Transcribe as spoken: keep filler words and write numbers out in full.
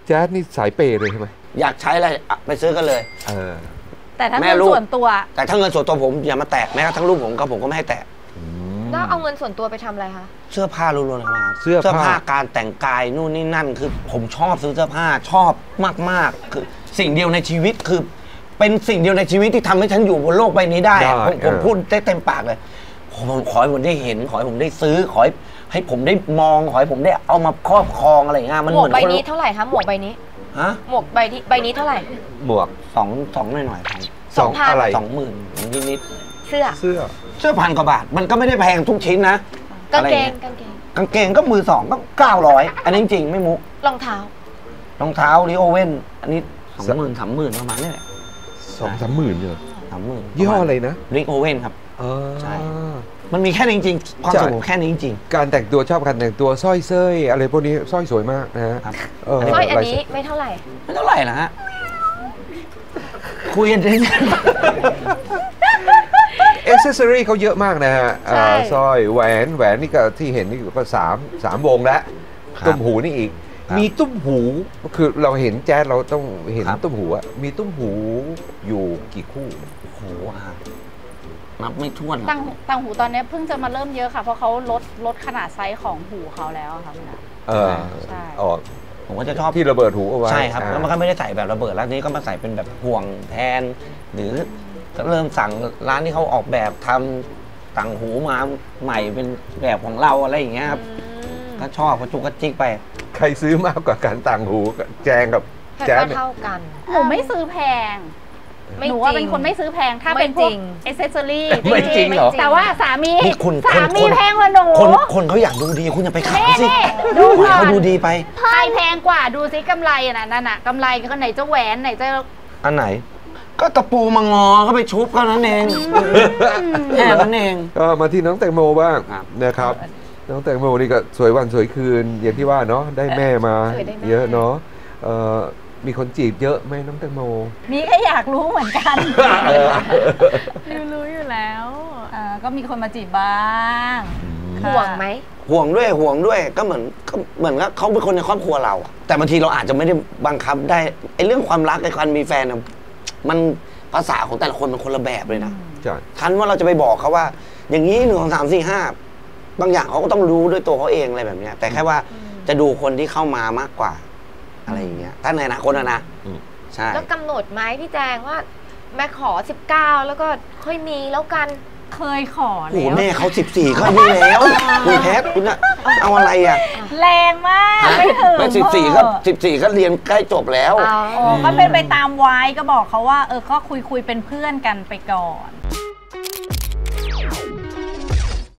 แจ๊สนี่สายเปย์เลยใช่ไหมอยากใช้อะไรไปซื้อกันเลยเออแต่ถ้าเงินส่วนตัวแต่ถ้าเงินส่วนตัวผมอย่ามาแตะแม้กระทั่งลูกผมก็ผมก็ไม่ให้แตะแล้วเอาเงินส่วนตัวไปทำอะไรคะเสื้อผ้าล้วนๆครับเสื้อผ้าการแต่งกายนู่นนี่นั่นคือผมชอบซื้อเสื้อผ้าชอบมากๆคือสิ่งเดียวในชีวิตคือเป็นสิ่งเดียวในชีวิตที่ทำให้ฉันอยู่บนโลกใบนี้ได้ผมผมพูดได้เต็มปากเลยผมขอให้ผมได้เห็นขอให้ผมได้ซื้อขอให้ผมได้มองขอให้ผมได้เอามาครอบครองอะไรอย่างเงี้ยมันหมวกใบนี้เท่าไหร่คะหมวกใบนี้ฮะหมวกใบนี้ใบนี้เท่าไหร่หมวกสองสองหน่อยหน่อยพันสองพันสองหมื่นนิดนิดเสื้อเสื้อเสื้อพันกว่าบาทมันก็ไม่ได้แพงทุกชิ้นนะกางเกงกางเกงกางเกงก็มือสองก็เก้าร้อยอันนี้จริงไม่มุกรองเท้ารองเท้าลิโอเว่นอันนี้สองหมื่นสามหมื่นประมาณนี้แหละสองสามหมื่นเลยสามหมื่นยี่ห้ออะไรนะลิโอเว่นครับใช่มันมีแค่นี้จริงๆความสุขแค่นี้จริงๆการแต่งตัวชอบการแต่งตัวสร้อยเส้ยอะไรพวกนี้สร้อยสวยมากนะฮะสร้อยอันนี้ไม่เท่าไหร่ไม่เท่าไหร่นะฮะคุยกันจริงเอ็กเซสซอรี่เขาเยอะมากนะฮะสร้อยแหวนแหวนนี่ก็ที่เห็นนี่ก็สามสามวงแล้วตุ้มหูนี่อีกมีตุ้มหูคือเราเห็นแจ๊สเราต้องเห็นตุ้มหูอะมีตุ้มหูอยู่กี่คู่โอ้โหนับไม่ถ้วนต่างต่างหูตอนนี้เพิ่งจะมาเริ่มเยอะค่ะเพราะเขาลดลดขนาดไซส์ของหูเขาแล้วค่ะคุณอาเออใช่อ๋อผมก็จะชอบที่ระเบิดหูเอาไว้ใช่ครับแล้วมันก็ไม่ได้ใส่แบบระเบิดแล้วนี้ก็มาใส่เป็นแบบห่วงแทนหรือเริ่มสั่งร้านที่เขาออกแบบทำต่างหูมาใหม่เป็นแบบของเราอะไรอย่างเงี้ยครับก็ชอบกระจุกกระจิกไปใครซื้อมากกว่าการต่างหูแจงกับแจ๊สเท่ากันหนูไม่ซื้อแพงหนูว่าเป็นคนไม่ซื้อแพงถ้าเป็นพวกเอเซสซอรี่ไม่จริงเหรอแต่ว่าสามีสามีแพงกว่าหนูคนคนเขาอยากดูดีคุณอย่าไปขายสิดูเขาดูดีไปใครแพงกว่าดูซิกำไรน่ะนั่นน่ะกำไรก็ไหนจะแหวนไหนจะอันไหนก็ตะปูมางอก็ไปชุบก็นั้นเองแค่นั้นเองก็มาที่น้องแตงโมบ้างนะครับน้องแตงโมนี่ก็สวยวันสวยคืนอย่างที่ว่าเนาะได้แม่มาเยอะเนาะมีคนจีบเยอะไหมน้องแตงโมมีแค่อยากรู้เหมือนกันรู้รู้อยู่แล้วก็มีคนมาจีบบ้างห่วงไหมห่วงด้วยห่วงด้วยก็เหมือนก็เหมือนกับเขาเป็นคนในครอบครัวเราแต่บางทีเราอาจจะไม่ได้บังคับได้ไอ้เรื่องความรักไอ้การมีแฟนมันภาษาของแต่ละคนมันคนละแบบเลยนะทันว่าเราจะไปบอกเขาว่าอย่างนี้หนึ่งสองสามสี่ห้าบางอย่างเขาก็ต้องรู้ด้วยตัวเขาเองอะไรแบบนี้แต่แค่ว่าจะดูคนที่เข้ามามากกว่าอะไรอย่างเงี้ยถ้าในอนาคตนะใช่แล้วกำหนดไหมพี่แจงว่าแม่ขอสิบเก้าแล้วก็ค่อยมีแล้วกันเคยขอแล้วโอ้แม่เขาสิบสี่ก็มีแล้วคุณแพทคุณอะเอาอะไรอะแรงมากไม่ถึงแม่สิบสี่ก็สิบสี่ก็เรียนใกล้จบแล้วก็เป็นไปตามวัยก็บอกเขาว่าเออก็คุยคุยเป็นเพื่อนกันไปก่อน